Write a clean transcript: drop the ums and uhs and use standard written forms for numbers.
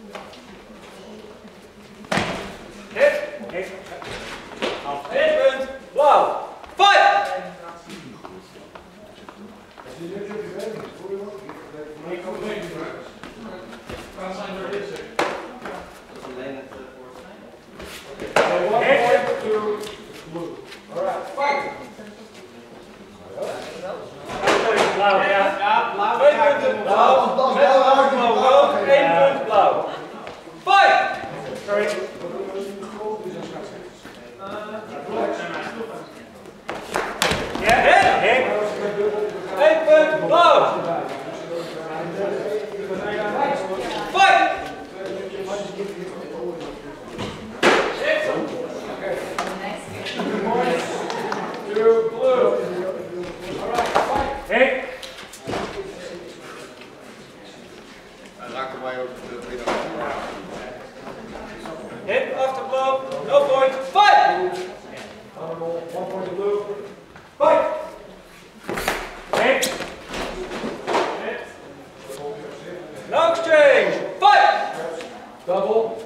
Hit. Hit. Punt. Blauw. Fight! Blauw, ja. Ja, blauw. 2 punten blauw. Met een rood, 1 punt blauw. Fight! Sorry. Ja, hit. 1 punt blauw. Fight! To blue. Hit. Hit after blow, no point, fight! 1 point to blue, fight! Hit! Hit! No exchange, fight! Double.